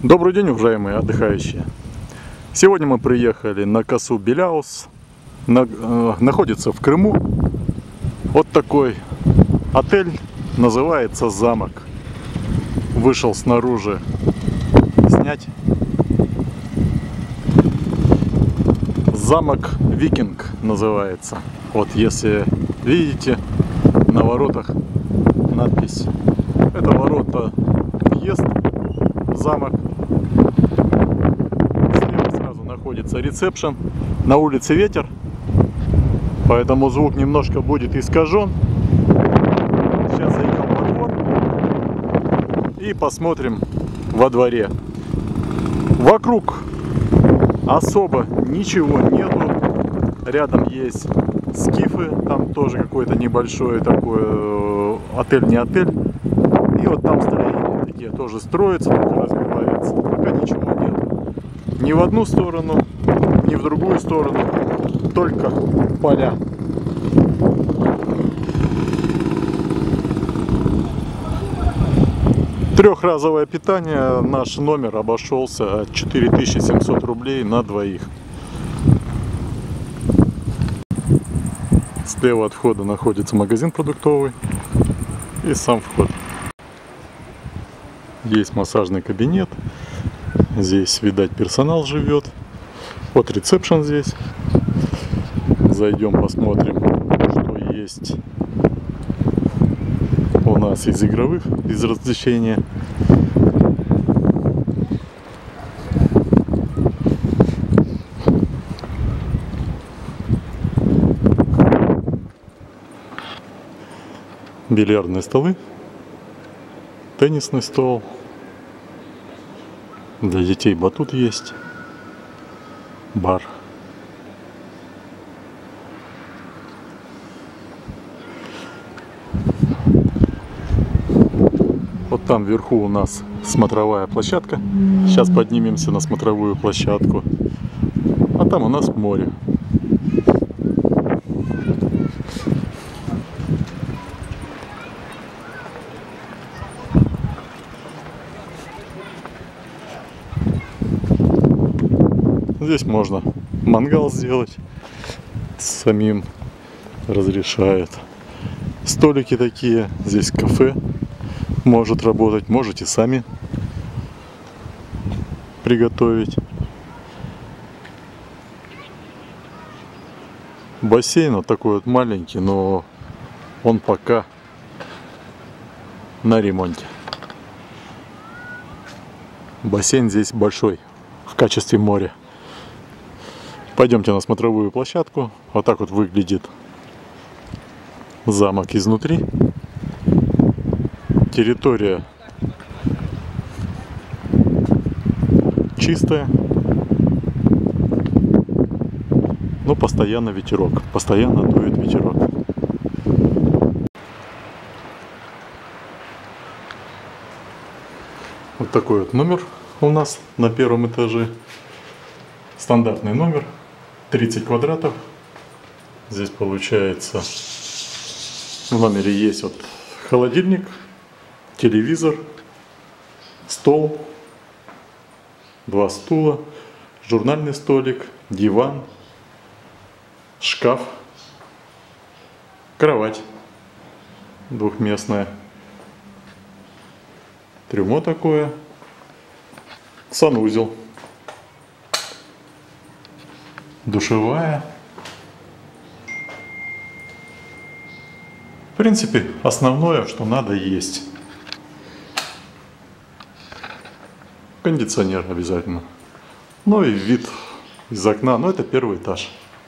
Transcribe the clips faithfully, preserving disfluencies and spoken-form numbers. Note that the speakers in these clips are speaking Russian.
Добрый день, уважаемые отдыхающие! Сегодня мы приехали на косу Беляус, на, э, находится в Крыму. Вот такой отель, называется «Замок». Вышел снаружи снять. Замок Викинг называется. Вот если видите, на воротах надпись. Это ворота въезд в замок. Слева сразу находится ресепшн. На улице ветер, поэтому звук немножко будет искажен. Сейчас зайдем во двор и посмотрим во дворе. Вокруг особо ничего нету. Рядом есть скифы, там тоже какой-то небольшой такой отель, не отель. И вот там строения такие тоже строятся, только развиваются. Пока ничего нет. Ни в одну сторону, ни в другую сторону. Только поля. Трехразовое питание. Наш номер обошелся четыре тысячи семьсот рублей на двоих. Слева от входа находится магазин продуктовый и сам вход. Есть массажный кабинет. Здесь, видать, персонал живет. Вот ресепшн здесь. Зайдем, посмотрим, что есть у нас из игровых, из развлечения. Бильярдные столы, теннисный стол, для детей батут есть, бар. Вот там вверху у нас смотровая площадка. Сейчас поднимемся на смотровую площадку. А там у нас море. Здесь можно мангал сделать, самим разрешают. Столики такие, здесь кафе может работать, можете сами приготовить. Бассейн вот такой вот маленький, но он пока на ремонте. Бассейн здесь большой, в качестве моря. Пойдемте на смотровую площадку. Вот так вот выглядит замок изнутри. Территория чистая, но постоянно ветерок, постоянно дует ветерок. Вот такой вот номер у нас на первом этаже. Стандартный номер, тридцать квадратов. Здесь получается в номере есть вот холодильник, телевизор, стол, два стула, журнальный столик, диван, шкаф, кровать двухместная, трюмо такое, санузел, душевая. В принципе, основное, что надо, есть. Кондиционер обязательно. Ну и вид из окна. Но это первый этаж.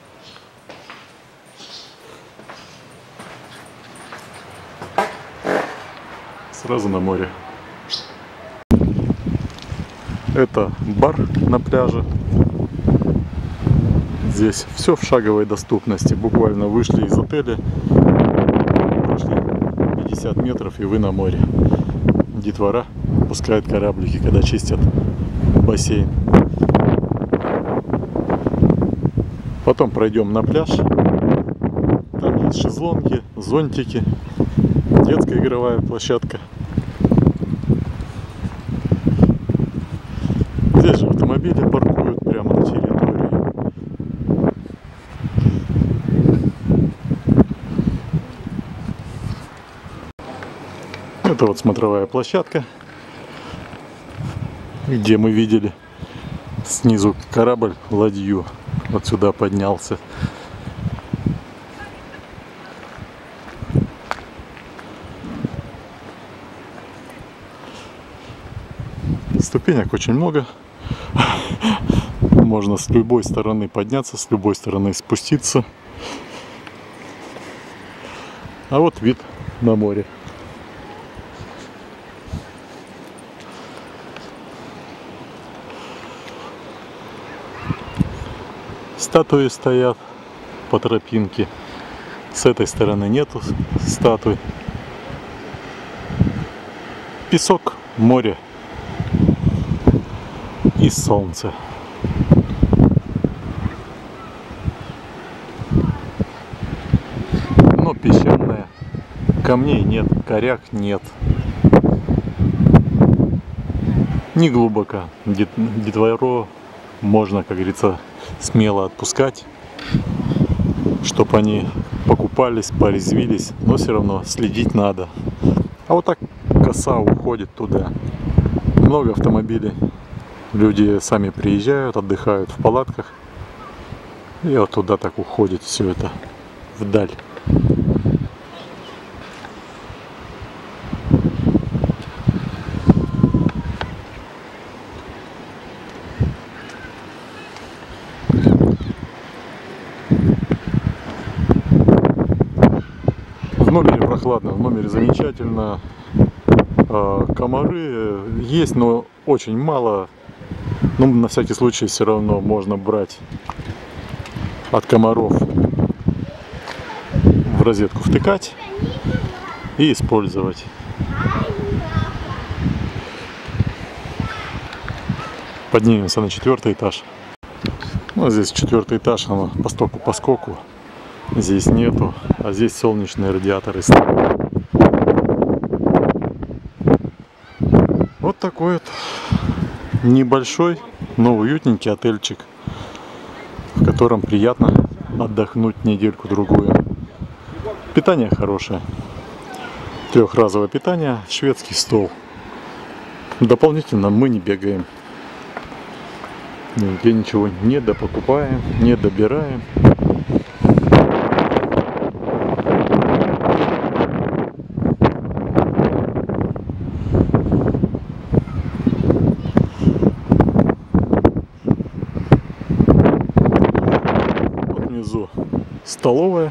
Сразу на море. Это бар на пляже. Здесь все в шаговой доступности. Буквально вышли из отеля, прошли пятьдесят метров, и вы на море. Детвора пускает кораблики, когда чистят бассейн. Потом пройдем на пляж. Там есть шезлонги, зонтики, детская игровая площадка. автомобили паркуют прямо на территории. Это вот смотровая площадка, где мы видели снизу корабль, ладью. Вот сюда поднялся. Ступенек очень много. Можно с любой стороны подняться, с любой стороны спуститься. А вот вид на море. Статуи стоят по тропинке. С этой стороны нету статуй. Песок, море и солнце. Но песчаное. Камней нет, коряк нет. Не глубоко. Детвору можно, как говорится, смело отпускать, чтобы они покупались, порезвились, но все равно следить надо. А вот так коса уходит туда. Много автомобилей. Люди сами приезжают, отдыхают в палатках. И вот туда так уходит все это вдаль. В номере прохладно, в номере замечательно. Комары есть, но очень мало. Ну, на всякий случай все равно можно брать от комаров, в розетку втыкать и использовать. Поднимемся на четвертый этаж. Ну, здесь четвертый этаж, оно постоку поскоку. Здесь нету, а здесь солнечные радиаторы стоят. Вот такой вот небольшой, но уютненький отельчик, в котором приятно отдохнуть недельку-другую. Питание хорошее. Трехразовое питание, шведский стол. Дополнительно мы не бегаем. Нигде ничего не допокупаем, не добираем. Вот внизу столовая.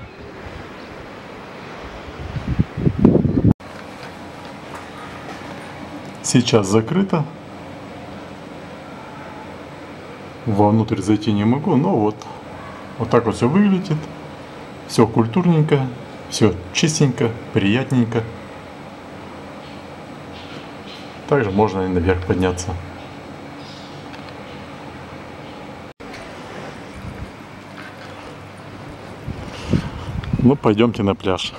Сейчас закрыто. Вовнутрь зайти не могу, но вот, вот так вот все выглядит. Все культурненько, все чистенько, приятненько. Также можно и наверх подняться. Ну, пойдемте на пляж.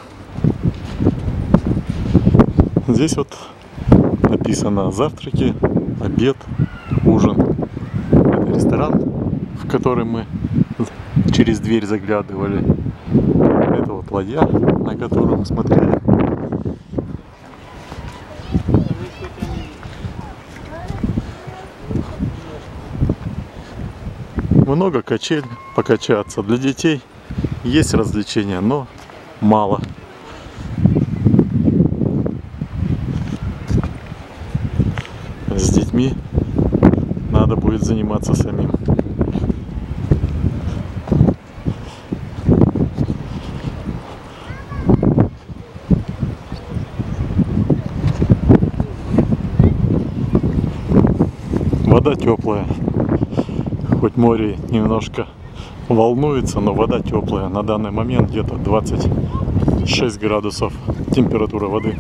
Здесь вот написано завтраки, обед, ужин. Это ресторан, в который мы через дверь заглядывали. Это вот ладья, на которую мы смотрели. Много качель, покачаться. Для детей есть развлечения, но мало. С детьми надо будет заниматься самим. Вода теплая. Хоть море немножко волнуется, но вода теплая. На данный момент где-то двадцать шесть градусов температура воды.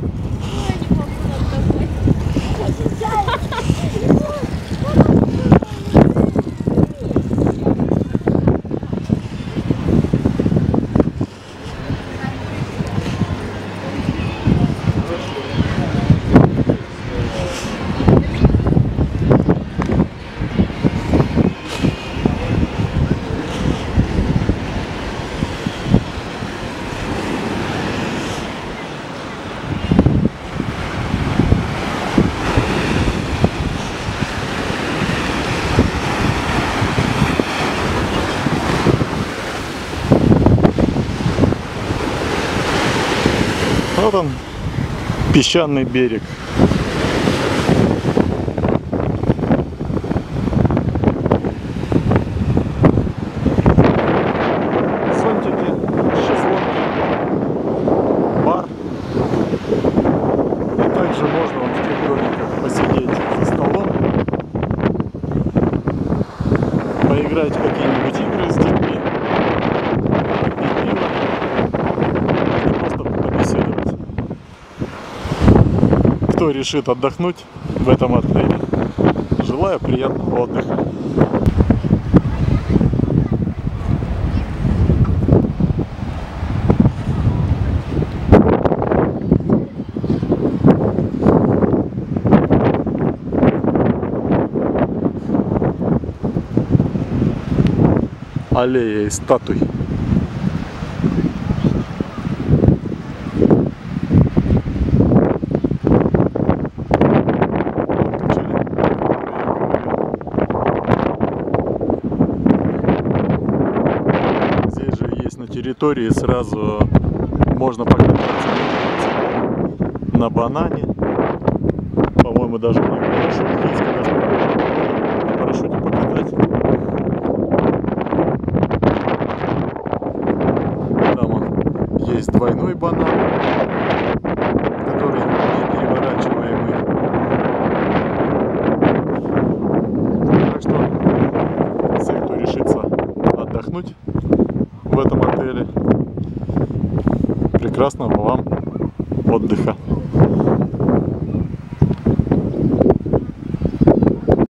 Вот он, песчаный берег. Зонтики, шезлонги, бар. И также можно вот в тех домиках посидеть за столом, поиграть в какие-нибудь игры с детьми, попить пиво, или просто побеседовать. Кто решит отдохнуть в этом отеле, желаю приятного отдыха. Аллея из статуй. Здесь же есть на территории сразу можно покататься на банане. По-моему, даже на парашюте есть, когда на парашюте покатать. Есть двойной банан, который не переворачиваемый. Так что все, кто решится отдохнуть в этом отеле, прекрасного вам отдыха.